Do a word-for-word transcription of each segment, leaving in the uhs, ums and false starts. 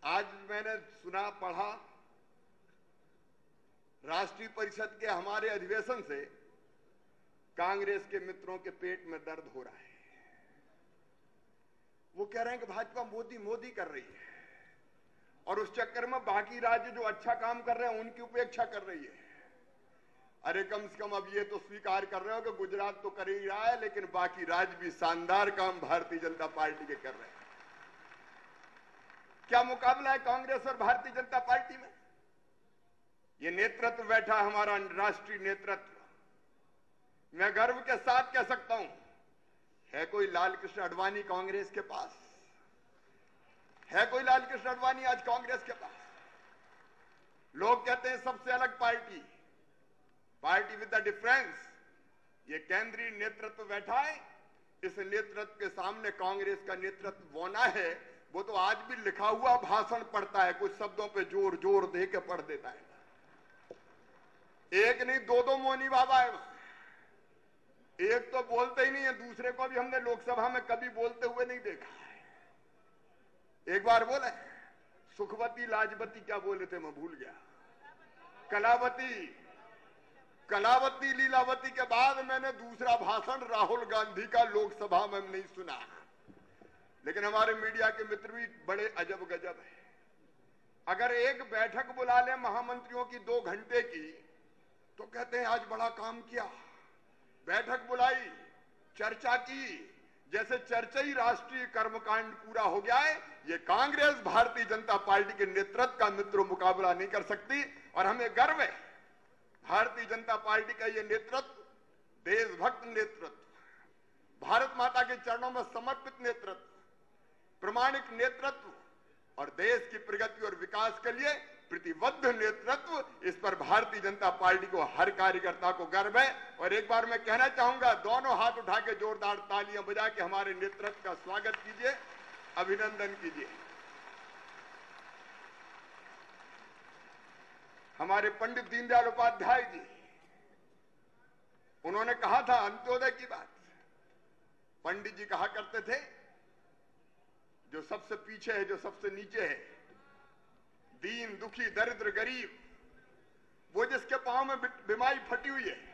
आज मैंने सुना पढ़ा राष्ट्रीय परिषद के हमारे अधिवेशन से कांग्रेस के मित्रों के पेट में दर्द हो रहा है। वो कह रहे हैं कि भाजपा मोदी मोदी कर रही है और उस चक्कर में बाकी राज्य जो अच्छा काम कर रहे हैं उनकी उपेक्षा कर रही है। अरे कम से कम अब ये तो स्वीकार कर रहे हो कि गुजरात तो कर ही रहा है, लेकिन बाकी राज्य भी शानदार काम भारतीय जनता पार्टी के कर रहे हैं। क्या मुकाबला है कांग्रेस और भारतीय जनता पार्टी में? ये नेतृत्व बैठा हमारा राष्ट्रीय नेतृत्व। मैं गर्व के साथ कह सकता हूं, है कोई लाल कृष्ण आडवाणी कांग्रेस के पास? है कोई लाल कृष्ण आडवाणी आज कांग्रेस के पास? लोग कहते हैं सबसे अलग party, party with the difference. ये केंद्रीय नेतृत्व बैठा है, इस नेतृत्व के सामने कांग्रेस का नेतृत्व बौना है। वो तो आज भी लिखा हुआ भाषण पढ़ता है, कुछ शब्दों पे जोर जोर दे के पढ़ देता है। एक नहीं दो दो मोनी बाबा है। एक तो बोलते ही नहीं है, दूसरे को भी हमने लोकसभा में कभी बोलते हुए नहीं देखा है। एक बार बोले सुखवती लाजवती, क्या बोले थे मैं भूल गया, कलावती कलावती लीलावती के बाद मैंने दूसरा भाषण राहुल गांधी का लोकसभा में नहीं सुना। लेकिन हमारे मीडिया के मित्र भी बड़े अजब गजब है। अगर एक बैठक बुला ले महामंत्रियों की दो घंटे की तो कहते हैं आज बड़ा काम किया। बैठक बुलाई, चर्चा की, जैसे चर्चा ही राष्ट्रीय कर्मकांड पूरा हो गया है। ये कांग्रेस भारतीय जनता पार्टी के नेतृत्व का मित्रों मुकाबला नहीं कर सकती और हमें गर्व है भारतीय जनता पार्टी का ये नेतृत्व, देशभक्त नेतृत्व, भारत माता के चरणों में समर्पित नेतृत्व, प्रामाणिक नेतृत्व और देश की प्रगति और विकास के लिए प्रतिबद्ध नेतृत्व। इस पर भारतीय जनता पार्टी को हर कार्यकर्ता को गर्व है। और एक बार मैं कहना चाहूंगा, दोनों हाथ उठा के जोरदार तालियां बजा के हमारे नेतृत्व का स्वागत कीजिए, अभिनंदन कीजिए। हमारे पंडित दीनदयाल उपाध्याय जी, उन्होंने कहा था अंत्योदय की बात। पंडित जी कहा करते थे, जो सबसे पीछे है, जो सबसे नीचे है, दीन दुखी दरिद्र गरीब, वो जिसके पांव में बीमारी फटी हुई है,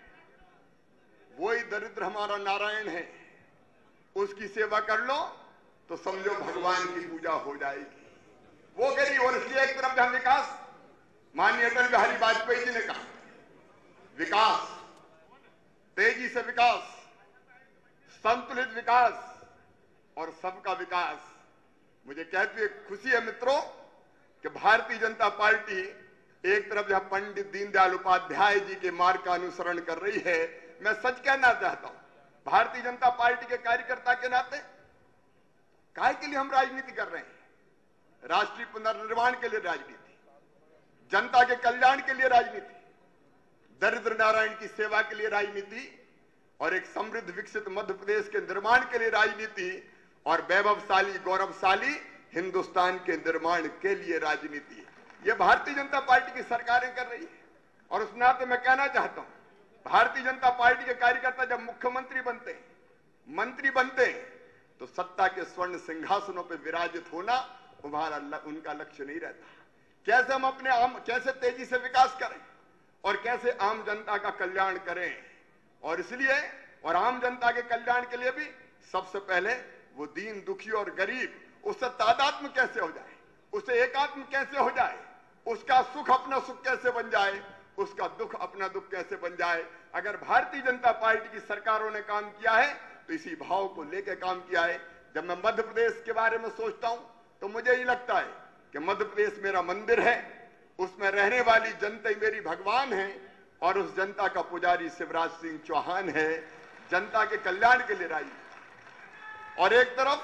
वही दरिद्र हमारा नारायण है। उसकी सेवा कर लो तो समझो भगवान की पूजा हो जाएगी। वो गरीब, और इसलिए एक तरफ जहां विकास, माननीय अटल बिहारी वाजपेयी जी ने कहा विकास, तेजी से विकास, संतुलित विकास और सबका विकास। मुझे कहते हुए खुशी है मित्रों कि भारतीय जनता पार्टी एक तरफ जहां पंडित दीनदयाल उपाध्याय जी के मार्ग का अनुसरण कर रही है, मैं सच कहना चाहता हूं, भारतीय जनता पार्टी के कार्यकर्ता के नाते काहे के लिए हम राजनीति कर रहे हैं? राष्ट्रीय पुनर्निर्माण के लिए राजनीति, जनता के कल्याण के लिए राजनीति, दरिद्र नारायण की सेवा के लिए राजनीति और एक समृद्ध विकसित मध्य प्रदेश के निर्माण के लिए राजनीति और वैभवशाली गौरवशाली हिंदुस्तान के निर्माण के लिए राजनीति। यह भारतीय जनता पार्टी की सरकारें कर रही है। और उस नाते मैं कहना चाहता हूं, भारतीय जनता पार्टी के कार्यकर्ता जब मुख्यमंत्री बनते हैं, मंत्री बनते हैं, तो सत्ता के स्वर्ण सिंहासनों पर विराजित होना हमारा उनका लक्ष्य नहीं रहता। कैसे हम अपने आम कैसे तेजी से विकास करें और कैसे आम जनता का कल्याण करें। और इसलिए और आम जनता के कल्याण के लिए भी सबसे पहले वो दीन दुखी और गरीब, उससे तादात्म्य कैसे हो जाए, उससे एकात्म कैसे हो जाए, उसका सुख अपना सुख कैसे बन जाए, उसका दुख अपना दुख कैसे बन जाए। अगर भारतीय जनता पार्टी की सरकारों ने काम किया है तो इसी भाव को लेकर काम किया है। जब मैं मध्य प्रदेश के बारे में सोचता हूं तो मुझे ये लगता है कि मध्य प्रदेश मेरा मंदिर है, उसमें रहने वाली जनता मेरी भगवान है और उस जनता का पुजारी शिवराज सिंह चौहान है। जनता के कल्याण के लिए राजी और एक तरफ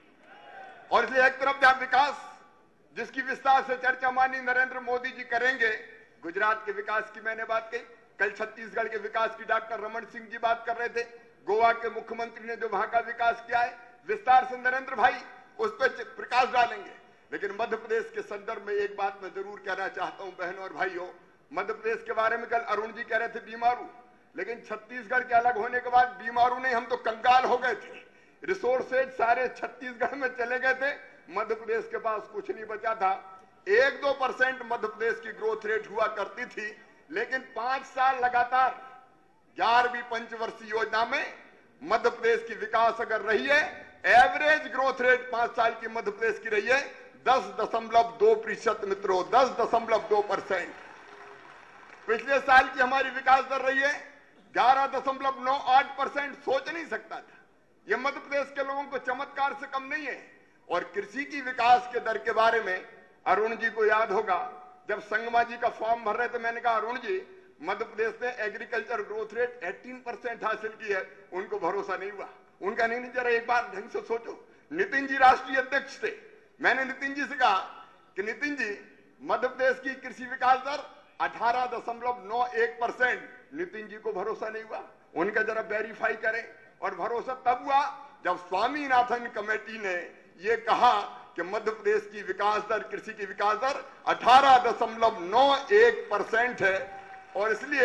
और इसलिए एक तरफ जहां विकास, जिसकी विस्तार से चर्चा माननीय नरेंद्र मोदी जी करेंगे। गुजरात के विकास की मैंने बात कही, कल छत्तीसगढ़ के विकास की डॉक्टर रमन सिंह जी बात कर रहे थे, गोवा के मुख्यमंत्री ने जो वहां का विकास किया है विस्तार से नरेंद्र भाई उस पर प्रकाश डालेंगे। लेकिन मध्य प्रदेश के संदर्भ में एक बात मैं जरूर कहना चाहता हूं बहनों और भाइयों, मध्य प्रदेश के बारे में कल अरुण जी कह रहे थे बीमारू, लेकिन छत्तीसगढ़ के अलग होने के बाद बीमारू नहीं, हम तो कंगाल हो गए थे। रिसोर्सेज सारे छत्तीसगढ़ में चले गए थे, मध्य प्रदेश के पास कुछ नहीं बचा था। एक दो परसेंट मध्य प्रदेश की ग्रोथ रेट हुआ करती थी, लेकिन पांच साल लगातार ग्यारहवीं पंचवर्षीय योजना में मध्य प्रदेश की विकास अगर रही है, एवरेज ग्रोथ रेट पांच साल की मध्य प्रदेश की रही है दस दशमलव दो प्रतिशत मित्रों, दस दशमलव दो परसेंट। पिछले साल की हमारी विकास दर रही है ग्यारह दशमलव नौ आठ परसेंट। सोच नहीं सकता था, यह मध्य प्रदेश के लोगों को चमत्कार से कम नहीं है। और कृषि की विकास के दर के बारे में अरुण जी को याद होगा, जब संगमा जी का फॉर्म भर रहे थे, मैंने कहा अरुण जी, मध्य प्रदेश ने एग्रीकल्चर ग्रोथ रेट अठारह परसेंट हासिल की है। उनको भरोसा नहीं हुआ, उनका नहीं, नहीं जरा एक बार ढंग से सोचो। नितिन जी राष्ट्रीय अध्यक्ष थे, मैंने नितिन जी से कहा कि नितिन जी, मध्य प्रदेश की कृषि विकास दर अठारह दशमलव नौ एक परसेंट। नितिन जी को भरोसा नहीं हुआ, उनका जरा वेरीफाई करें। और भरोसा तब हुआ जब स्वामीनाथन कमेटी ने यह कहा कि मध्य प्रदेश की विकास दर, कृषि की विकास दर अठारह दशमलव नौ एक परसेंट है। और इसलिए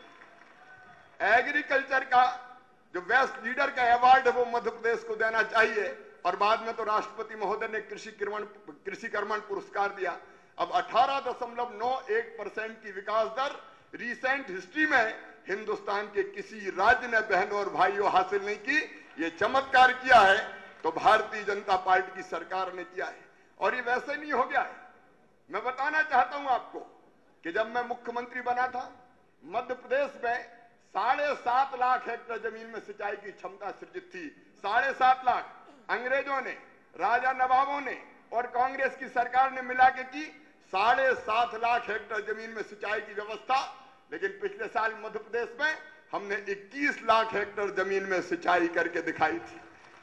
एग्रीकल्चर का जो बेस्ट लीडर का अवार्ड है वो मध्य प्रदेश को देना चाहिए। और बाद में तो राष्ट्रपति महोदय ने कृषि कर्मण कृषि कर्मण पुरस्कार दिया। अब अठारह दशमलव नौ एक परसेंट की विकास दर रिसेंट हिस्ट्री में हिंदुस्तान के किसी राज्य ने बहनों और भाइयों हासिल नहीं की। ये चमत्कार किया है तो भारतीय जनता पार्टी की सरकार ने किया है। और ये वैसे नहीं हो गया है। मैं बताना चाहता हूं आपको कि जब मैं मुख्यमंत्री बना था, मध्य प्रदेश में साढ़े सात लाख हेक्टेयर जमीन में सिंचाई की क्षमता सृजित थी। साढ़े सात लाख अंग्रेजों ने, राजा नवाबों ने और कांग्रेस की सरकार ने मिला के की साढ़े सात लाख हेक्टेयर जमीन में सिंचाई की व्यवस्था। लेकिन पिछले साल मध्य प्रदेश में हमने इक्कीस लाख हेक्टेयर जमीन में सिंचाई करके दिखाई थी।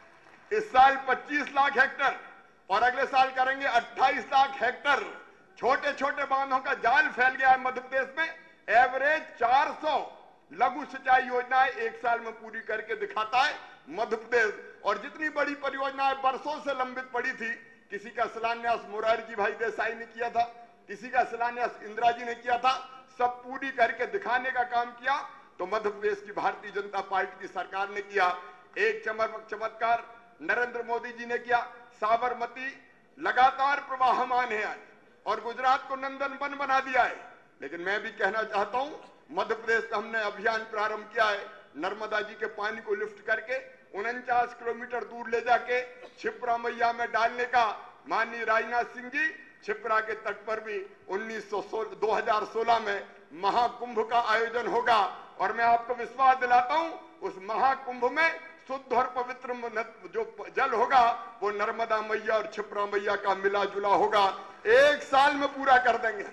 इस साल पच्चीस लाख हेक्टेयर और अगले साल करेंगे अट्ठाईस लाख हेक्टेयर। छोटे छोटे बांधों का जाल फैल गया है मध्य प्रदेश में। एवरेज चार सौ लघु सिंचाई योजनाएं एक साल में पूरी करके दिखाता है मध्य प्रदेश। और जितनी बड़ी परियोजनाएं बरसों से लंबित पड़ी थी, किसी का शिलान्यास मोरारजी भाई देसाई ने किया था, किसी का शिलान्यास इंदिरा जी ने किया था, सब पूरी करके दिखाने का काम किया तो मध्य प्रदेश की भारतीय जनता पार्टी की सरकार ने किया। एक चमक चमत्कार नरेंद्र मोदी जी ने किया। साबरमती लगातार प्रवाहमान है आज और गुजरात को नंदन वन बना दिया है। लेकिन मैं भी कहना चाहता हूं, मध्य प्रदेश में हमने अभियान प्रारंभ किया है नर्मदा जी के पानी को लिफ्ट करके उनचास किलोमीटर दूर ले जाके छिप्रा मैया में डालने का। माननीय राजनाथ सिंह जी, छिप्रा के तट पर भी उन्नीस सौ दो हजार सोलह में महाकुंभ का आयोजन होगा और मैं आपको विश्वास दिलाता हूं उस महाकुंभ में शुद्ध और पवित्र जो जल होगा वो नर्मदा मैया और छिप्रा मैया का मिला जुला होगा। एक साल में पूरा कर देंगे।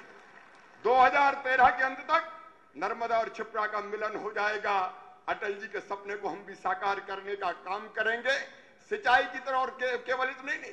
दो हजार तेरह के अंत तक नर्मदा और छिप्रा का मिलन हो जाएगा। अटल जी के सपने को हम भी साकार करने का काम करेंगे। सिंचाई की तरह और के, केवल इतना ही नहीं,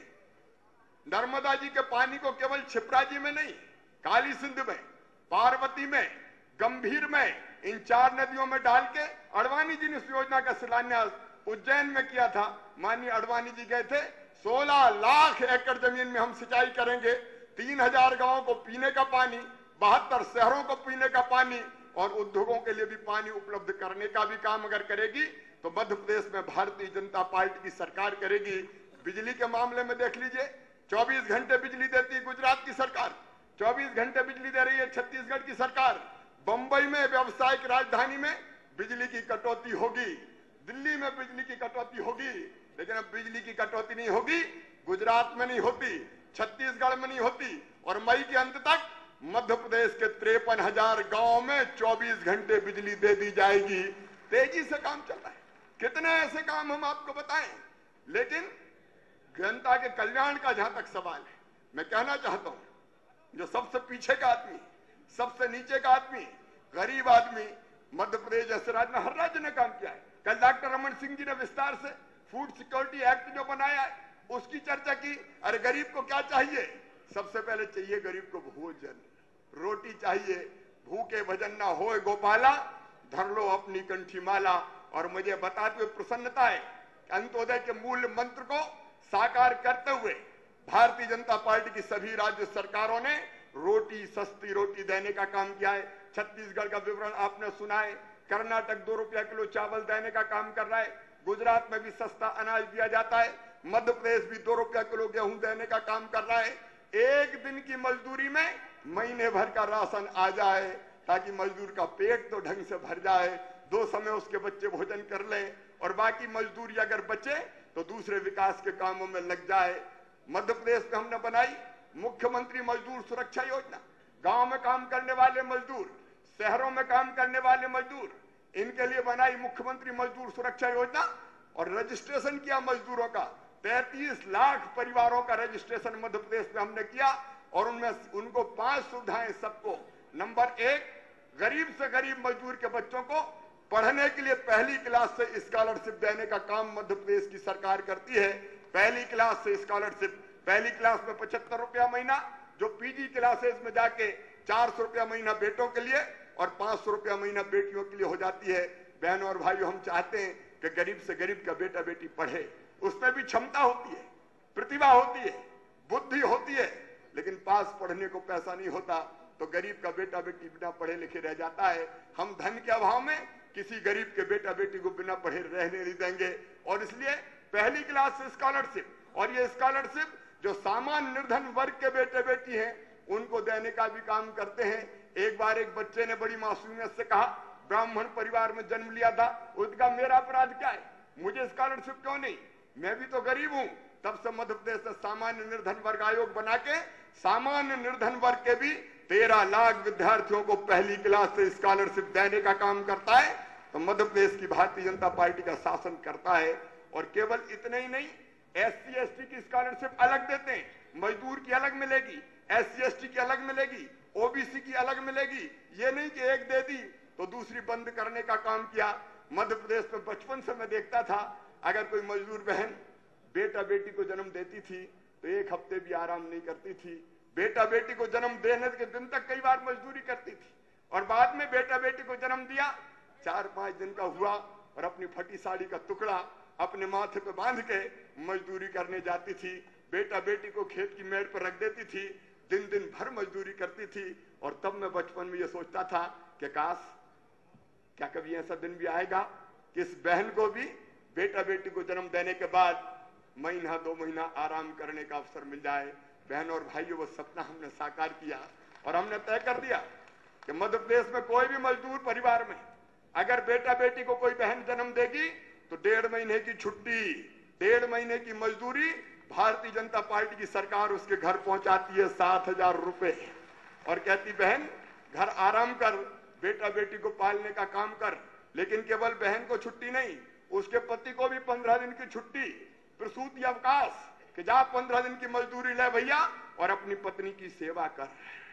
नर्मदा जी के पानी को केवल छिप्रा जी में नहीं, काली सिंध में, पार्वती में, गंभीर में, इन चार नदियों में डाल के अडवाणी जी ने इस योजना का शिलान्यास उज्जैन में किया था। माननीय अडवाणी जी गए थे। सोलह लाख एकड़ जमीन में हम सिंचाई करेंगे। तीन हजार गांवों को पीने का पानी, बहत्तर शहरों को पीने का पानी और उद्योगों के लिए भी पानी उपलब्ध करने का भी काम अगर करेगी तो मध्य प्रदेश में भारतीय जनता पार्टी की सरकार करेगी। बिजली के मामले में देख लीजिए, चौबीस घंटे बिजली देती है गुजरात की सरकार, चौबीस घंटे बिजली दे रही है छत्तीसगढ़ की सरकार। बंबई में व्यावसायिक राजधानी में बिजली की कटौती होगी, दिल्ली में बिजली की कटौती होगी, लेकिन अब बिजली की कटौती नहीं होगी, गुजरात में नहीं होती, छत्तीसगढ़ में नहीं होती। और मई के अंत तक मध्य प्रदेश के तिरपन हजार गांवों में चौबीस घंटे बिजली दे दी जाएगी। तेजी से काम चल रहा है। कितने ऐसे काम हम आपको बताएं, लेकिन जनता के कल्याण का जहां तक सवाल है, मैं कहना चाहता हूं जो सबसे पीछे का आदमी, सबसे नीचे का आदमी, गरीब आदमी, मध्य प्रदेश जैसे राज्य में हर राज्य ने काम किया है। कल डॉक्टर रमन सिंह जी ने विस्तार से फूड सिक्योरिटी एक्ट जो बनाया है उसकी चर्चा की। अरे गरीब को क्या चाहिए? सबसे पहले चाहिए गरीब को भोजन, रोटी चाहिए। भूखे भजन ना होए गोपाला, धर लो अपनी कंठी माला। और मुझे बताते हुए प्रसन्नता है अंत्योदय के मूल मंत्र को साकार करते हुए भारतीय जनता पार्टी की सभी राज्य सरकारों ने रोटी, सस्ती रोटी देने का काम किया है। छत्तीसगढ़ का विवरण आपने सुना है। कर्नाटक दो रुपया किलो चावल देने का काम कर रहा है। गुजरात में भी सस्ता अनाज दिया जाता है। मध्य प्रदेश भी दो रुपया किलो गेहूं देने का काम कर रहा है। एक दिन की मजदूरी में महीने भर का राशन आ जाए, ताकि मजदूर का पेट तो ढंग से भर जाए, दो समय उसके बच्चे भोजन कर ले, और बाकी मजदूरी अगर बचे तो दूसरे विकास के कामों में लग जाए। मध्य प्रदेश में हमने बनाई मुख्यमंत्री मजदूर सुरक्षा योजना। गांव में काम करने वाले मजदूर, शहरों में काम करने वाले मजदूर, इनके लिए बनाई मुख्यमंत्री मजदूर सुरक्षा योजना, और रजिस्ट्रेशन किया मजदूरों का। तैंतीस लाख परिवारों का रजिस्ट्रेशन मध्य प्रदेश में हमने किया, और उनमें उनको पांच सुविधाएं सबको। नंबर एक, गरीब से गरीब मजदूर के बच्चों को पढ़ने के लिए पहली क्लास से स्कॉलरशिप देने का काम मध्य प्रदेश की सरकार करती है। पहली क्लास से स्कॉलरशिप, पहली क्लास में पचहत्तर रुपया महीना, जो पीजी क्लासेस में जाके चार सौ रुपया महीना बेटों के लिए और पांच सौ रुपया महीना बेटियों के लिए हो जाती है। बहनों और भाइयों, हम चाहते हैं कि गरीब से गरीब का बेटा बेटी पढ़े। उसमें भी क्षमता होती है, प्रतिभा होती है, बुद्धि होती है, लेकिन पास पढ़ने को पैसा नहीं होता तो गरीब का बेटा बेटी बिना पढ़े लिखे रह जाता है। हम धन के अभाव में किसी गरीब के बेटा बेटी को बिना पढ़े रहने नहीं देंगे, और इसलिए पहली क्लास से स्कॉलरशिप, और ये स्कॉलरशिप जो सामान्य निर्धन वर्ग के बेटे बेटी हैं उनको देने का भी काम करते हैं। एक बार एक बच्चे ने बड़ी मासूमियत से कहा, ब्राह्मण परिवार में जन्म लिया था, उसका मेरा अपराध क्या है, मुझे स्कॉलरशिप क्यों नहीं, मैं भी तो गरीब हूं। तब से मध्य प्रदेश ने सामान्य निर्धन वर्ग आयोग बना के सामान्य निर्धन वर्ग के भी तेरह लाख विद्यार्थियों को पहली क्लास से स्कॉलरशिप देने का काम करता है। तो मध्य प्रदेश की भारतीय जनता पार्टी का शासन करता है। और केवल इतने ही नहीं, एस सी एस टी की स्कॉलरशिप अलग देते हैं, मजदूर की अलग मिलेगी, एस सी एस टी की अलग मिलेगी, ओ बी सी की अलग मिलेगी। ये नहीं कि एक दे दी तो दूसरी बंद करने का काम किया। मध्य प्रदेश में बचपन से मैं देखता था, अगर कोई मजदूर बहन बेटा बेटी को जन्म देती थी तो एक हफ्ते भी आराम नहीं करती थी। बेटा बेटी को जन्म देने के दिन तक कई बार मजदूरी करती थी, और बाद में बेटा बेटी को जन्म दिया, चार पांच दिन का हुआ और अपनी फटी साड़ी का टुकड़ा अपने माथे पे बांध के मजदूरी करने जाती थी। बेटा बेटी को खेत की मेड़ पर रख देती थी, दिन दिन भर मजदूरी करती थी। और तब मैं बचपन में ये सोचता था कि काश क्या कभी ऐसा दिन भी आएगा कि इस बहन को भी बेटा बेटी को जन्म देने के बाद महीना दो महीना आराम करने का अवसर मिल जाए। बहनों और भाइयों, वो सपना हमने साकार किया, और हमने तय कर दिया कि मध्य प्रदेश में कोई भी मजदूर परिवार में अगर बेटा बेटी को कोई बहन जन्म देगी तो डेढ़ महीने की छुट्टी, डेढ़ महीने की मजदूरी भारतीय जनता पार्टी की सरकार उसके घर पहुंचाती है, सात हजार रुपए, और कहती बहन घर आराम कर, बेटा बेटी को पालने का काम कर। लेकिन केवल बहन को छुट्टी नहीं, उसके पति को भी पंद्रह दिन की छुट्टी, प्रसूति अवकाश, कि जा पंद्रह दिन की मजदूरी ले भैया और अपनी पत्नी की सेवा कर।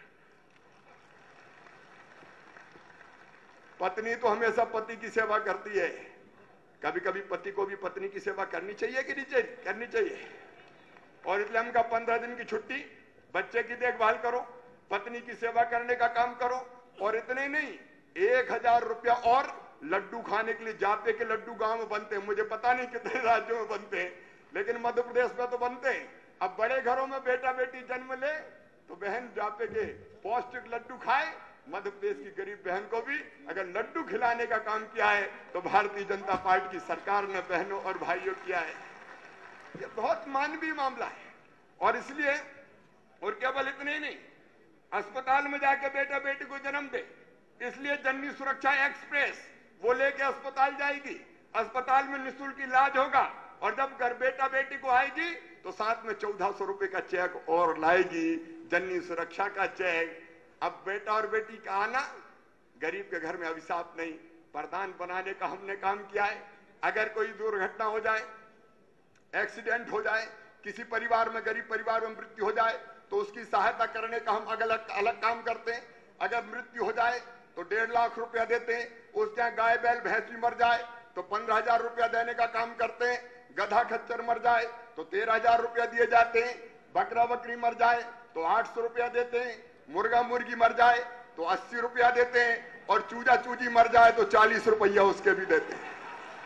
पत्नी तो हमेशा पति की सेवा करती है, कभी कभी पति को भी पत्नी की सेवा करनी चाहिए कि नहीं चाहिए, करनी चाहिए। और इसलिए हमका पंद्रह दिन की छुट्टी, बच्चे की देखभाल करो, पत्नी की सेवा करने का काम करो। और इतने नहीं, एक हजार रुपया और लड्डू खाने के लिए। जापे के लड्डू गांव में बनते हैं, मुझे पता नहीं कितने राज्यों में बनते हैं, लेकिन मध्य प्रदेश में तो बनते हैं। अब बड़े घरों में बेटा बेटी जन्म ले तो बहन जापे के पौष्टिक लड्डू खाए। मध्य प्रदेश की गरीब बहन को भी अगर लड्डू खिलाने का काम किया है तो भारतीय जनता पार्टी की सरकार ने बहनों और भाइयों किया है। ये बहुत मानवीय मामला है। और इसलिए, और केवल इतने ही नहीं, अस्पताल में जाके बेटा बेटी को जन्म दे, इसलिए जननी सुरक्षा एक्सप्रेस वो लेके अस्पताल जाएगी, अस्पताल में निःशुल्क इलाज होगा, और जब घर बेटा बेटी को आएगी तो साथ में चौदह सौ रुपए का चेक और लाएगी, जननी सुरक्षा का चेक। अब बेटा और बेटी का आना गरीब के घर में अभिशाप नहीं, वरदान बनाने का हमने काम किया है। अगर कोई दुर्घटना हो जाए, एक्सीडेंट हो जाए, किसी परिवार में, गरीब परिवार में मृत्यु हो जाए तो उसकी सहायता करने का हम अलग अलग काम करते हैं। अगर मृत्यु हो जाए तो डेढ़ लाख रुपया देते हैं, उसके यहाँ गाय बैल भैंस भी मर जाए तो पंद्रह हजार रुपया देने का काम करते हैं, गधा खच्चर मर जाए तो तेरह हजार रुपया दिए जाते हैं, बकरा बकरी मर जाए तो आठ सौ रुपया देते हैं, मुर्गा मुर्गी मर जाए तो अस्सी रुपया देते हैं, और चूजा चूजी मर जाए तो चालीस रुपया उसके भी देते हैं।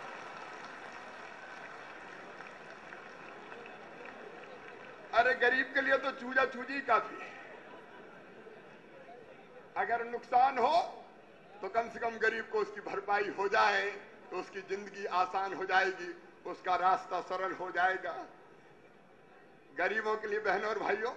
अरे गरीब के लिए तो चूजा चूजी काफी है। अगर नुकसान हो तो कम से कम गरीब को उसकी भरपाई हो जाए तो उसकी जिंदगी आसान हो जाएगी, उसका रास्ता सरल हो जाएगा। गरीबों के लिए बहनों और भाइयों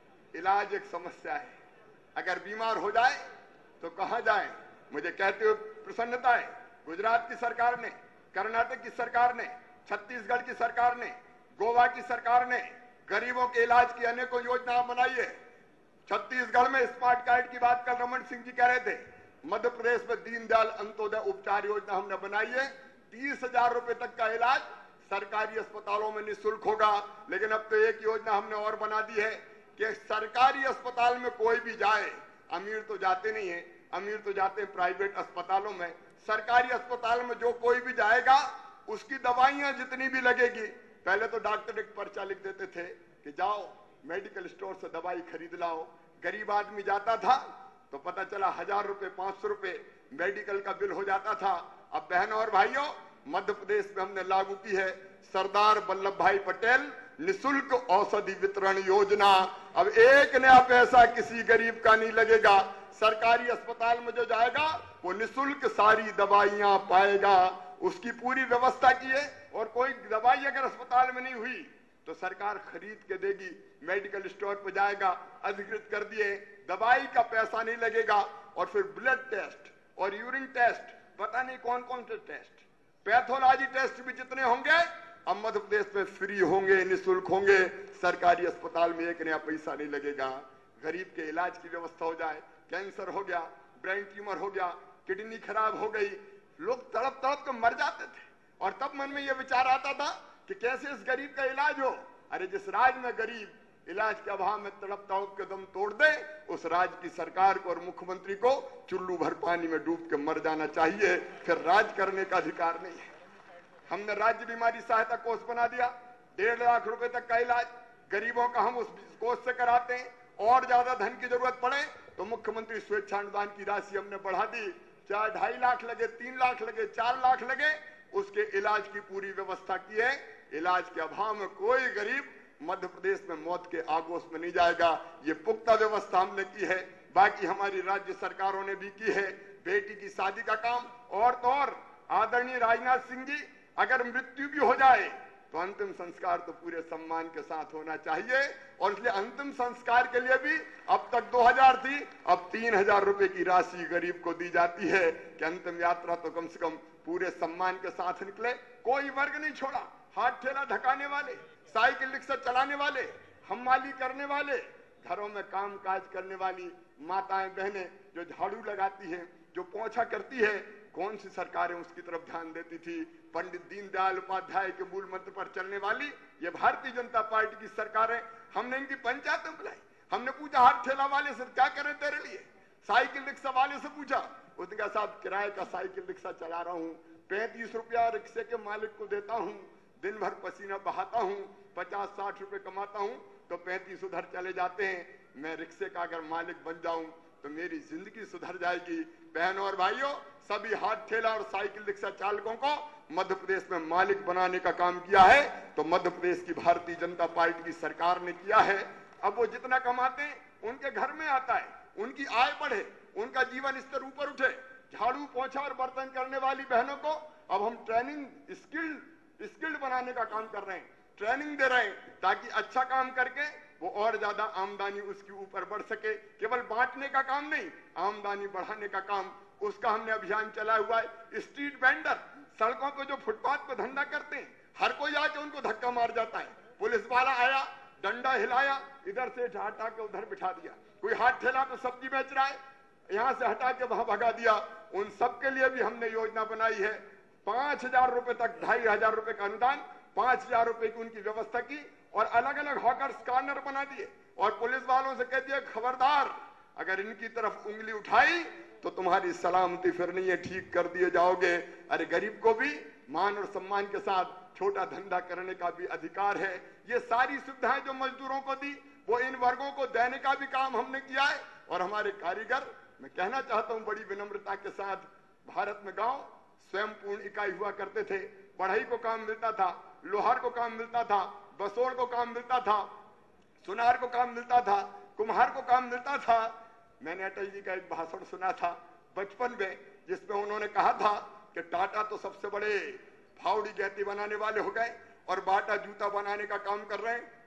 इलाज एक समस्या है। अगर बीमार हो जाए तो कहां जाए? मुझे कहते हुए प्रसन्नता है, गुजरात की सरकार ने, कर्नाटक की सरकार ने, छत्तीसगढ़ की सरकार ने, गोवा की सरकार ने गरीबों के इलाज की अनेकों योजनाएं बनाई है। छत्तीसगढ़ में स्मार्ट कार्ड की बात कल रमन सिंह जी कह रहे थे। मध्य प्रदेश में दीनदयाल अंत्योदय उपचार योजना हमने बनाई है। तीस हजार रुपए तक का इलाज सरकारी अस्पतालों में निःशुल्क होगा। लेकिन अब तो एक योजना हमने और बना दी है कि सरकारी अस्पताल में कोई भी जाए, अमीर तो जाते नहीं है, अमीर तो जाते हैं प्राइवेट अस्पतालों में, सरकारी अस्पताल में जो कोई भी जाएगा उसकी दवाइयां जितनी भी लगेगी, पहले तो डॉक्टर एक पर्चा लिख देते थे कि जाओ मेडिकल स्टोर से दवाई खरीद लाओ। गरीब आदमी जाता था तो पता चला हजार रुपए पांच सौ रुपए मेडिकल का बिल हो जाता था। अब बहनों और भाइयों, मध्य प्रदेश में हमने लागू की है सरदार वल्लभ भाई पटेल निःशुल्क औषधि वितरण योजना। अब एक नया पैसा किसी गरीब का नहीं लगेगा। सरकारी अस्पताल में जो जाएगा वो निःशुल्क सारी दवाइयां पाएगा। उसकी पूरी व्यवस्था की है। और कोई दवाई अगर अस्पताल में नहीं हुई तो सरकार खरीद के देगी, मेडिकल स्टोर पर जाएगा, अधिकृत कर दिए, दवाई का पैसा नहीं लगेगा। और फिर ब्लड टेस्ट और यूरिन टेस्ट, पता नहीं कौन कौन से टेस्ट, पैथोलॉजी टेस्ट भी जितने होंगे अब मध्य प्रदेश में फ्री होंगे, निःशुल्क होंगे। सरकारी अस्पताल में एक नया पैसा नहीं लगेगा। गरीब के इलाज की व्यवस्था हो जाए। कैंसर हो गया, ब्रेन ट्यूमर हो गया, किडनी खराब हो गई, लोग तड़प तड़प के मर जाते थे। और तब मन में यह विचार आता था कि कैसे इस गरीब का इलाज हो। अरे जिस राज्य में गरीब इलाज के अभाव में तड़प तड़प के दम तोड़ दे, उस राज्य की सरकार को और मुख्यमंत्री को चुल्लू भर पानी में डूब के मर जाना चाहिए। फिर राज करने का अधिकार नहीं है। हमने राज्य बीमारी सहायता कोष बना दिया, डेढ़ लाख रुपए तक का इलाज गरीबों का हम उस कोष से कराते हैं। और ज्यादा धन की जरूरत पड़े तो मुख्यमंत्री स्वेच्छानुदान की राशि हमने बढ़ा दी। चाहे ढाई लाख लगे, तीन लाख लगे, चार लाख लगे, उसके इलाज की पूरी व्यवस्था की है। इलाज के अभाव में कोई गरीब मध्य प्रदेश में मौत के आगोश में नहीं जाएगा। ये पुख्ता व्यवस्था हमने की है। बाकी हमारी राज्य सरकारों ने भी की है। बेटी की शादी का काम और तो और आदरणीय राजनाथ सिंह जी, अगर मृत्यु भी हो जाए तो अंतिम संस्कार तो पूरे सम्मान के साथ होना चाहिए। और इसलिए अंतिम संस्कार के लिए भी अब तक दो हजार थी, अब तीन हजार रुपए की राशि गरीब को दी जाती है कि अंतिम यात्रा तो कम से कम पूरे सम्मान के साथ निकले। कोई वर्ग नहीं छोड़ा। हाथ ठेला ढकाने वाले, साइकिल रिक्शा चलाने वाले, हमाली करने वाले, घरों में काम काज करने वाली माताएं बहनें जो झाड़ू लगाती हैं, जो पोंछा करती है, कौन सी सरकारें उसकी तरफ ध्यान देती थी? पंडित दीनदयाल उपाध्याय के मूल मंत्र पर चलने वाली ये भारतीय जनता पार्टी की सरकारें। हमने इनकी पंचायतें बुलाई, हमने पूछा हाथ ठेला वाले से क्या करें तेरे लिए, साइकिल रिक्शा वाले से पूछा, उसने कहा साहब किराए का साइकिल रिक्शा चला रहा हूँ, पैंतीस रुपया रिक्शे के मालिक को देता हूँ, दिन भर पसीना बहाता हूँ, पचास साठ रुपए कमाता हूँ, तो पैंतीस उधर चले जाते हैं। मैं रिक्शे का अगर मालिक बन जाऊं तो मेरी जिंदगी सुधर जाएगी। बहनों और भाइयों, सभी हाथ ठेला और साइकिल रिक्शा चालकों को मध्य प्रदेश में मालिक बनाने का काम किया है तो मध्य प्रदेश की भारतीय जनता पार्टी की सरकार ने किया है। अब वो जितना कमाते हैं उनके घर में आता है, उनकी आय बढ़े, उनका जीवन स्तर ऊपर उठे। झाड़ू पोंछा और बर्तन करने वाली बहनों को अब हम ट्रेनिंग स्किल्ड स्किल्ड बनाने का काम कर रहे हैं, ट्रेनिंग दे रहे हैं ताकि अच्छा काम करके वो और ज्यादा आमदनी उसके ऊपर बढ़ सके। केवल बांटने का काम नहीं, आमदनी बढ़ाने का काम, उसका हमने अभियान चलाया हुआ है। स्ट्रीट वेंडर, सड़कों पे जो फुटपाथ पे धंधा करते हैं, हर कोई आके उनको धक्का मार जाता है। पुलिस वाला आया, डंडा हिलाया, इधर से हटा के उधर बिठा दिया। कोई हाथ ठेला पे सब्जी बेच रहा है, यहाँ से हटा के वहां भगा दिया। उन सबके लिए भी हमने योजना बनाई है। पांच हजार रुपए तक, ढाई हजार रुपए का अनुदान, पांच हजार रुपए की उनकी व्यवस्था की और अलग अलग हॉकर्स कॉर्नर बना दिए। और पुलिस वालों से कह दिया खबरदार, अगर इनकी तरफ उंगली उठाई तो तुम्हारी सलामती फिर नहीं है, ठीक कर दिए जाओगे। अरे गरीब को भी मान और सम्मान के साथ छोटा धंधा करने का भी अधिकार है। ये सारी सुविधाएं जो मजदूरों को दी वो इन वर्गों को देने का भी काम हमने किया है। और हमारे कारीगर, मैं कहना चाहता हूं बड़ी विनम्रता के साथ, भारत में गांव स्वयं पूर्ण इकाई हुआ करते थे। बढ़ई को काम मिलता था, लोहार को काम मिलता था, बसोड़ को काम मिलता था, सुनार को काम मिलता था, कुम्हार को काम मिलता था। मैंने अटल जी का एक भाषण सुना था बचपन में, जिसमें उन्होंने कहा था कि टाटा तो सबसे बड़े फावड़ी गहती बनाने वाले हो गए और बाटा जूता बनाने का काम कर रहे हैं।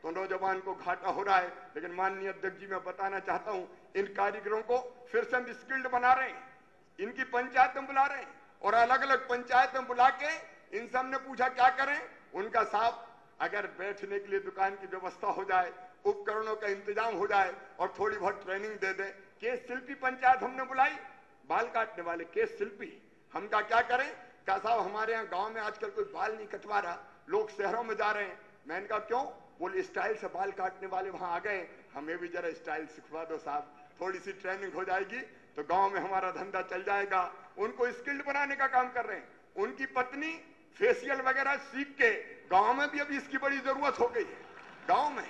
तो नौजवान को घाटा हो रहा है। लेकिन माननीय अध्यक्ष जी, मैं बताना चाहता हूं, इन कारीगरों को फिर से हम स्किल्ड बना रहे हैं, इनकी पंचायत में बुला रहे हैं और अलग अलग पंचायत में बुला के इनसे हमने पूछा क्या करें। उनका साहब, अगर बैठने के लिए दुकान की व्यवस्था हो जाए, उपकरणों का इंतजाम हो जाए और थोड़ी बहुत ट्रेनिंग दे दे। केस शिल्पी पंचायत हमने बुलाई, बाल काटने वाले केस शिल्पी, हम का क्या करें। क्या साहब, हमारे यहाँ गांव में आजकल कोई बाल नहीं कटवा रहा, लोग शहरों में जा रहे हैं। मैंने कहा क्यों? बोले स्टाइल से बाल काटने वाले वहां आ गए, हमें भी जरा स्टाइल सिखवा दो साहब, थोड़ी सी ट्रेनिंग हो जाएगी तो गांव में हमारा धंधा चल जाएगा। उनको स्किल्ड बनाने का काम कर रहे हैं। उनकी पत्नी फेशियल वगैरह सीख के, गांव में भी अभी इसकी बड़ी जरूरत हो गई है। गांव में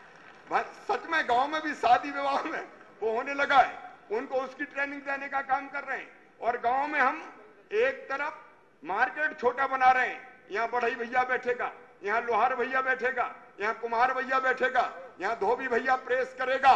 सच में गांव में भी शादी विवाह में वो होने लगा है, उनको उसकी ट्रेनिंग देने का काम कर रहे हैं। और गांव में हम एक तरफ मार्केट छोटा बना रहे हैं, यहाँ बढ़ई भैया बैठेगा, यहाँ लोहार भैया बैठेगा, यहाँ कुम्हार भैया बैठेगा, यहाँ धोबी भैया प्रेस करेगा।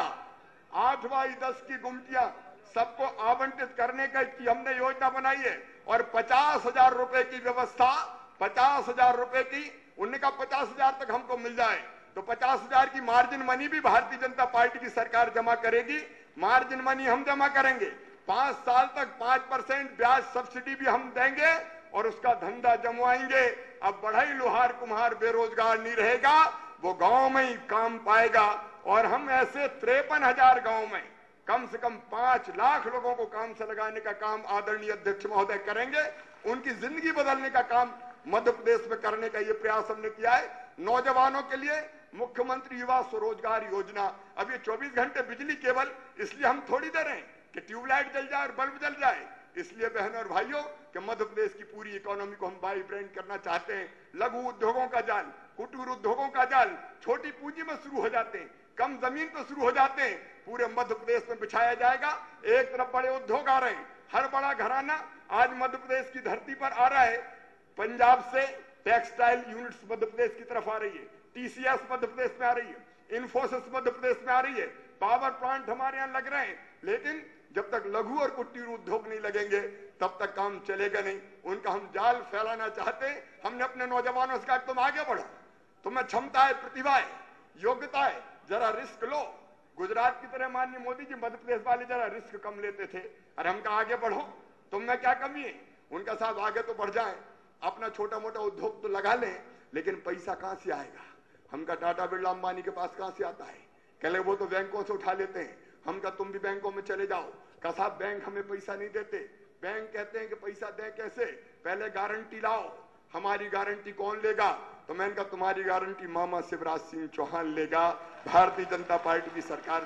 आठ बाई दस की गुमटियां सबको आवंटित करने का की हमने योजना बनाई है और पचास हजार रुपए की व्यवस्था, पचास हजार रुपए की, उन्होंने कहा पचास हजार तक हमको मिल जाए तो पचास हजार की मार्जिन मनी भी भारतीय जनता पार्टी की सरकार जमा करेगी। मार्जिन मनी हम जमा करेंगे, पांच साल तक पांच परसेंट ब्याज सब्सिडी भी हम देंगे और उसका धंधा जमवाएंगे। अब बढ़ई लोहार कुम्हार बेरोजगार नहीं रहेगा, वो गांव में ही काम पाएगा। और हम ऐसे तिरपन हजार गाँव में कम से कम पांच लाख लोगों को काम से लगाने का काम आदरणीय अध्यक्ष महोदय करेंगे। उनकी जिंदगी बदलने का काम मध्य प्रदेश में करने का ये प्रयास हमने किया है। नौजवानों के लिए मुख्यमंत्री युवा स्वरोजगार योजना, अब ये चौबीस घंटे बिजली केवल इसलिए हम थोड़ी दे रहे हैं कि ट्यूबलाइट जल जाए और बल्ब जल जाए, इसलिए बहनों और भाइयों कि मध्य प्रदेश की पूरी इकोनॉमी को हम वाइब्रेंट करना चाहते हैं। लघु उद्योगों का जाल, कुटीर उद्योगों का जाल छोटी पूंजी में शुरू हो जाते हैं, कम जमीन पर शुरू हो जाते हैं, पूरे मध्य प्रदेश में बिछाया जाएगा। एक तरफ बड़े उद्योग आ रहे हैं, हर बड़ा घराना आज मध्य प्रदेश की धरती पर आ रहा है। पंजाब से टेक्सटाइल यूनिट्स मध्य प्रदेश की तरफ आ रही है, टीसीएस मध्य प्रदेश में आ रही है, इन्फोसिस मध्य प्रदेश में आ रही है, पावर प्लांट हमारे यहाँ लग रहे हैं। लेकिन जब तक लघु और कुटीर उद्योग नहीं लगेंगे तब तक काम चलेगा नहीं। उनका हम जाल फैलाना चाहते हैं। हमने अपने नौजवानों से कहा तुम आगे बढ़ो, तुम्हें क्षमता है, प्रतिभा है, योग्यता है, जरा रिस्क लो। गुजरात की तरह माननीय मोदी जी मध्य प्रदेश वाले जरा रिस्क कम लेते थे, अरे हम कहा आगे बढ़ो, तुम में क्या कमी है। उनका साहब आगे तो बढ़ जाए, अपना छोटा मोटा उद्योग तो लगा लें, लेकिन पैसा कहां से आएगा। हमका टाटा बिरला अंबानी के पास कहां से आता है, कहले वो तो बैंकों से उठा लेते हैं। हम कहा तुम भी बैंकों में चले जाओ, कहा साहब बैंक हमें पैसा नहीं देते। बैंक कहते हैं कि पैसा दें कैसे, पहले गारंटी लाओ। हमारी गारंटी कौन लेगा? तो मैंने कहा तुम्हारी गारंटी मामा शिवराज सिंह चौहान लेगा, भारतीय जनता पार्टी की सरकार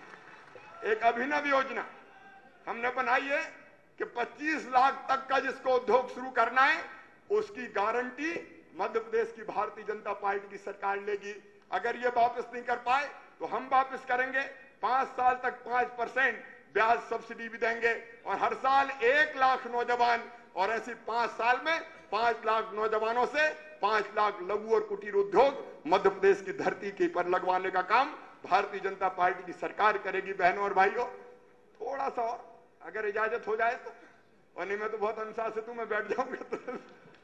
लेगी। एक अभिनव योजना हमने बनाई है कि पच्चीस लाख तक का जिसको उद्योग शुरू करना है उसकी गारंटी मध्य प्रदेश की भारतीय जनता पार्टी की सरकार लेगी। अगर ये वापस नहीं कर पाए तो हम वापस करेंगे। पांच साल तक पांच परसेंट ब्याज सब्सिडी भी देंगे और हर साल एक लाख नौजवान, और ऐसी पांच साल में पांच लाख नौजवानों से पांच लाख लघु और कुटीर उद्योग मध्य प्रदेश की धरती के पर लगवाने का काम भारतीय जनता पार्टी की सरकार करेगी। बहनों और भाइयों, थोड़ा सा और अगर इजाजत हो जाए तो, और नहीं मैं तो बहुत अनुशासित हूं, मैं बैठ जाऊंगा तो।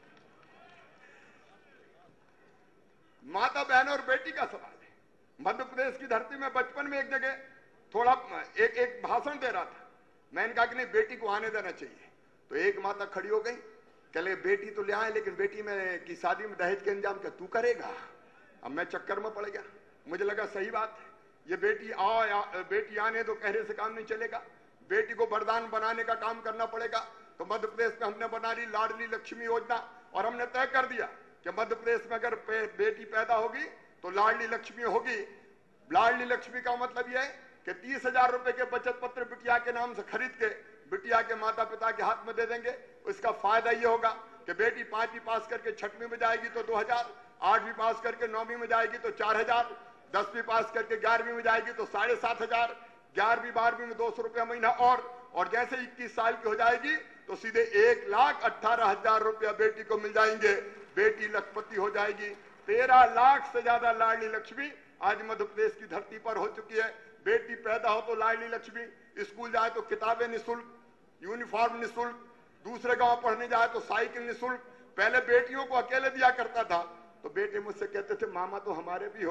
माता बहनों और बेटी का सवाल है। मध्य प्रदेश की धरती में बचपन में एक जगह थोड़ा एक एक भाषण दे रहा था, मैंने कहा कि नहीं बेटी को आने देना चाहिए। तो एक माता खड़ी हो गई, कहले बेटी तो ले आए लेकिन बेटी में की शादी में दहेज के इंतजाम क्या तू करेगा। अब मैं चक्कर में पड़ गया, मुझे लगा सही बात है, ये बेटी आओ या, बेटी आने तो कहने से काम नहीं चलेगा, बेटी को वरदान बनाने का काम करना पड़ेगा। तो मध्य प्रदेश में हमने बना ली लाडली लक्ष्मी योजना और हमने तय कर दिया कि मध्य प्रदेश में अगर बेटी पैदा होगी तो लाडली लक्ष्मी होगी। लाडली लक्ष्मी का मतलब यह है कि तीस हजार रुपए के बचत पत्र बिटिया के नाम से खरीद के बिटिया के माता पिता के हाथ में दे देंगे। उसका फायदा ये होगा कि बेटी पांचवी पास करके छठवीं में जाएगी तो दो हजार, आठवीं पास करके नौवीं में जाएगी तो चार हजार, दसवीं पास करके ग्यारहवीं में जाएगी तो साढ़े सात हजार, ग्यारहवीं बारहवीं में दो सौ रुपया महीना और और जैसे इक्कीस साल की हो जाएगी तो सीधे एक लाख अट्ठारह हजार रुपया बेटी को मिल जाएंगे। बेटी लखपति हो जाएगी। तेरह लाख से ज्यादा लाडली लक्ष्मी आज मध्य प्रदेश की धरती पर हो चुकी है। बेटी पैदा हो तो लाडली लक्ष्मी, स्कूल जाए तो किताबें निःशुल्क, यूनिफॉर्म निःशुल्क, दूसरे गांव पढ़ने जाए तो साइकिल निःशुल्क। पहले बेटियों को अकेले दिया करता था तो बेटे मुझसे कहते थे मामा तो हमारे भी हो,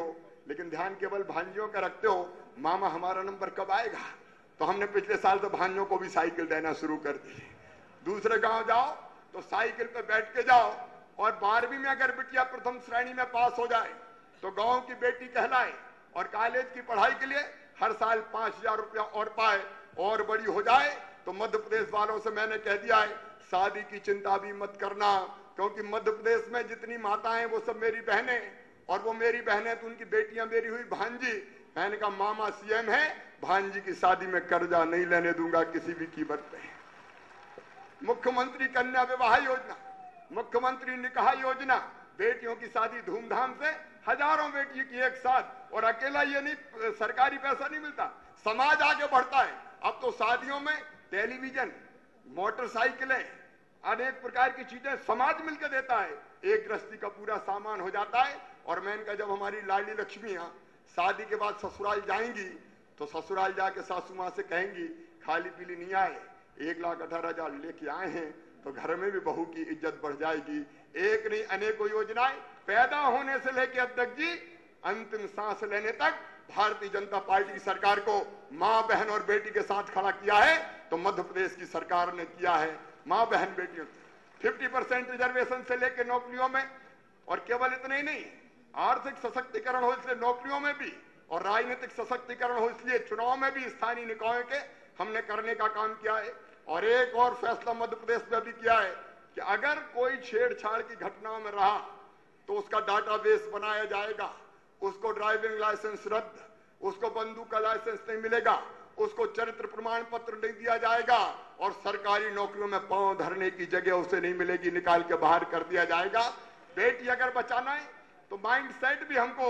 लेकिन ध्यान केवल भांजियों का रखते हो, मामा हमारा नंबर कब आएगा? तो हमने पिछले साल तो भांजियों को भी साइकिल देना शुरू कर दी। दूसरे गांव जाओ तो साइकिल पे बैठ के जाओ, और बारहवीं में अगर बिटिया प्रथम श्रेणी में पास हो जाए तो गांव की बेटी कहलाए, और कॉलेज की पढ़ाई के लिए हर साल पांच हजार रुपया और पाए, और बड़ी हो जाए तो मध्य प्रदेश वालों से मैंने कह दिया है, शादी की चिंता भी मत करना, क्योंकि मध्य प्रदेश में जितनी माताएं वो सब मेरी बहनें, और वो मेरी बहनें तो उनकी बेटियां मेरी हुई भांजी। मैंने कहा मामा सीएम है, भांजी की शादी में कर्जा नहीं लेने दूंगा किसी भी कीमत पे। मुख्यमंत्री कन्या विवाह योजना, मुख्यमंत्री निकाह योजना, बेटियों की शादी धूमधाम से, हजारों बेटी की एक साथ, और अकेला ये नहीं, सरकारी पैसा नहीं मिलता, समाज आगे बढ़ता है। अब तो शादियों में टेलीविजन, मोटरसाइकिलें, अनेक प्रकार की चीजें समाज मिलकर देता है, एक गृहस्थी का पूरा सामान हो जाता है। और मैं इनका जब हमारी लाडली लक्ष्मियां शादी के बाद ससुराल जाएंगी तो ससुराल जाके सासू मां से कहेंगी, खाली पीली नहीं आए, एक लाख अठारह हजार लेके आए हैं, तो घर में भी बहू की इज्जत बढ़ जाएगी। एक नहीं अनेकों योजनाएं, पैदा होने से लेकर अध्यक्ष जी अंतिम सांस लेने तक भारतीय जनता पार्टी की सरकार को मां बहन और बेटी के साथ खड़ा किया है, तो मध्य प्रदेश की सरकार ने किया है। मां बहन बेटियों फिफ्टी परसेंट रिजर्वेशन से लेकर नौकरियों में, और केवल इतना ही नहीं, आर्थिक सशक्तिकरण हो इसलिए नौकरियों में भी, और राजनीतिक सशक्तिकरण हो इसलिए चुनाव में भी स्थानीय निकायों के हमने करने का काम किया है। और एक और फैसला मध्य प्रदेश में भी किया है कि अगर कोई छेड़छाड़ की घटनाओं में रहा तो उसका डाटाबेस बनाया जाएगा, उसको ड्राइविंग लाइसेंस रद्द, उसको बंदूक का लाइसेंस नहीं मिलेगा, उसको चरित्र प्रमाण पत्र नहीं दिया जाएगा, और सरकारी नौकरियों में पांव धरने की जगह उसे नहीं मिलेगी, निकाल के बाहर कर दिया जाएगा। बेटी अगर बचाना है तो माइंड सेट भी हमको,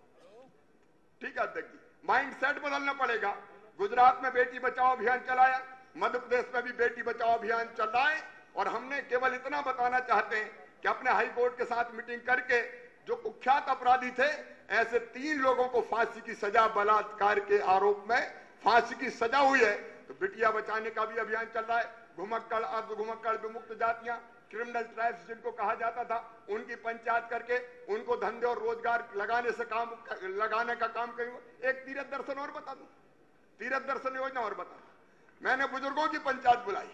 ठीक है अध्यक्ष जी, माइंड सेट बदलना पड़ेगा। गुजरात में बेटी बचाओ अभियान चलाया, मध्य प्रदेश में भी बेटी बचाओ अभियान चल रहा है, और हमने केवल इतना बताना चाहते हैं कि अपने हाई कोर्ट के साथ मीटिंग करके जो कुख्यात अपराधी थे, ऐसे तीन लोगों को फांसी की सजा, बलात्कार के आरोप में फांसी की सजा हुई है, तो बिटिया बचाने का भी अभियान चल रहा है। घुमक्कड़, अर्ध घुमक्कड़, विमुक्त जातियां, क्रिमिनल ट्राइब्स जिनको कहा जाता था, उनकी पंचायत करके उनको धंधे और रोजगार लगाने से काम लगाने का काम करेंगे। एक तीर्थ दर्शन और बता दूं, तीर्थ दर्शन योजना और बता दूं, मैंने बुजुर्गों की पंचायत बुलाई।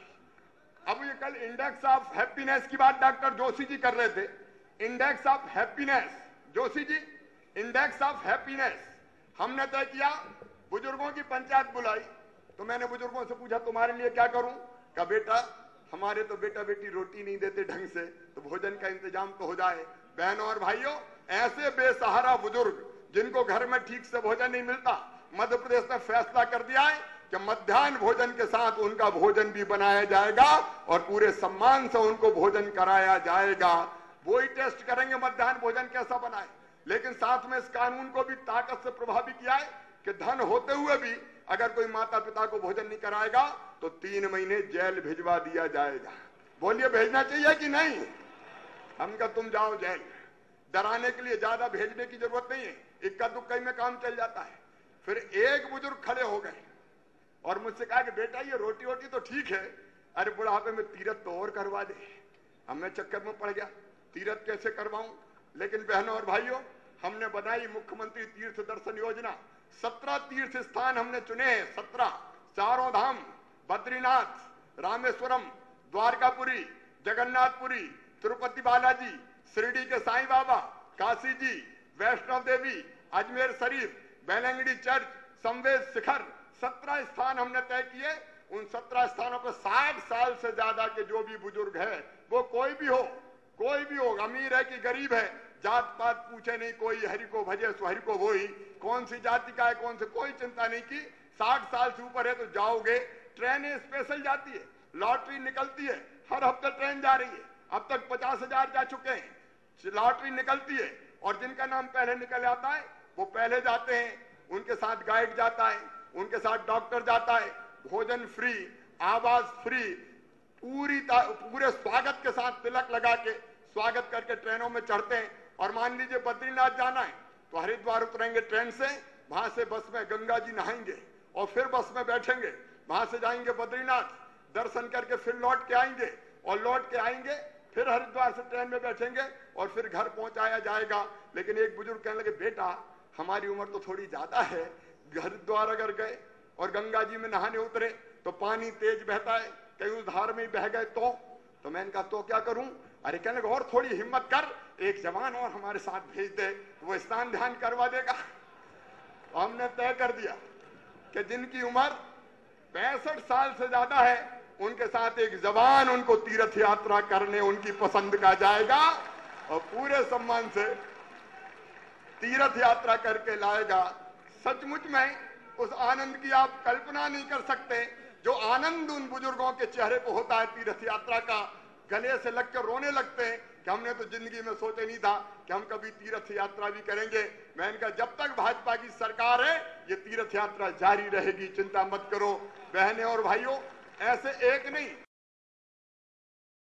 अब ये कल इंडेक्स ऑफ हैप्पीनेस की बात डॉक्टर जोशी जी कर रहे थे, index of happiness, Joshi ji index of happiness हमने तय किया, बुजुर्गों की पंचायत बुलाई। तो मैंने बुजुर्गों से पूछा तुम्हारे लिए क्या करूं? कहा बेटा हमारे तो बेटा बेटी रोटी नहीं देते ढंग से, तो भोजन का इंतजाम तो हो जाए। बहनों और भाइयों, ऐसे बेसहारा बुजुर्ग जिनको घर में ठीक से भोजन नहीं मिलता, मध्य प्रदेश ने फैसला कर दिया है कि मध्याह्न भोजन के साथ उनका भोजन भी बनाया जाएगा और पूरे सम्मान से उनको भोजन कराया जाएगा। वही टेस्ट करेंगे मध्याह्न भोजन कैसा बना है, लेकिन साथ में इस कानून को भी ताकत से प्रभावी किया है कि धन होते हुए भी अगर कोई माता पिता को भोजन नहीं कराएगा तो तीन महीने जेल भिजवा दिया जाएगा। बोलिए भेजना चाहिए कि नहीं? हम का तुम जाओ जेल। डराने के लिए ज्यादा भेजने की जरूरत नहीं है, इक्का दुक्का में काम चल जाता है। फिर एक बुजुर्ग खड़े हो गए और मुझसे कहा कि बेटा ये रोटी वोटी तो ठीक है, अरे बुढ़ापे में तीरथ तो और करवा दे। अब मैं चक्कर में पड़ गया, तीरथ कैसे करवाऊं? लेकिन बहनों और भाइयों, हमने बनाई मुख्यमंत्री तीर्थ दर्शन योजना। सत्रह तीर्थ स्थान हमने चुने हैं, सत्रह, चारों धाम, बद्रीनाथ, रामेश्वरम, द्वारकापुरी, जगन्नाथपुरी, तिरुपति बालाजी, शिरडी के साईं बाबा, काशी जी, वैष्णव देवी, अजमेर शरीफ, बेलंगड़ी चर्च, संवेद शिखर, सत्रह स्थान हमने तय किए। उन सत्रह स्थानों पर साठ साल से ज्यादा के जो भी बुजुर्ग है, वो कोई भी हो, कोई भी हो, अमीर है कि गरीब है, जात पात पूछे नहीं कोई, हरि को भजे सो हरि को वही, कौन सी जाति का है कौन से, कोई चिंता नहीं की। साठ साल से ऊपर है तो जाओगे। ट्रेनें स्पेशल जाती है, लॉटरी निकलती है, हर हफ्ते ट्रेन जा रही है, अब तक पचास हजार जा चुके हैं। लॉटरी निकलती है और जिनका नाम पहले निकल आता है वो पहले जाते हैं, उनके साथ गाइड जाता है, उनके साथ डॉक्टर जाता है, भोजन फ्री, आवास फ्री, पूरी पूरे स्वागत के साथ तिलक लगा के स्वागत करके ट्रेनों में चढ़ते हैं। और मान लीजिए बद्रीनाथ जाना है तो हरिद्वार उतरेंगे ट्रेन से, वहां से बस में गंगा जी नहाएंगे और फिर बस में बैठेंगे, वहां से जाएंगे बद्रीनाथ, दर्शन करके फिर लौट के आएंगे और लौट के आएंगे फिर हरिद्वार से ट्रेन में बैठेंगे और फिर घर पहुंचाया जाएगा। लेकिन एक बुजुर्ग कहने लगे बेटा हमारी उम्र तो थोड़ी ज्यादा है, हरिद्वार अगर गए और गंगा जी में नहाने उतरे तो पानी तेज बहता है, कहीं उस धार में ही बह गए तो तो मैंने कहा तो क्या करूं? अरे कहने लगा और थोड़ी हिम्मत कर, एक जवान और हमारे साथ भेज दे, वो स्नान ध्यान करवा देगा। तो हमने तय कर दिया कि जिनकी उम्र पैंसठ साल से ज्यादा है उनके साथ एक जवान उनको तीर्थ यात्रा करने उनकी पसंद का जाएगा और पूरे सम्मान से तीर्थ यात्रा करके लाएगा। सचमुच में उस आनंद की आप कल्पना नहीं कर सकते जो आनंद उन बुजुर्गों के चेहरे पर होता है तीर्थ यात्रा का। गले से लगकर रोने लगते हैं कि हमने तो जिंदगी में सोचे नहीं था कि हम कभी तीर्थ यात्रा भी करेंगे। मैंने कहा जब तक भाजपा की सरकार है ये तीर्थ यात्रा जारी रहेगी, चिंता मत करो। बहनें और भाइयों, ऐसे एक नहीं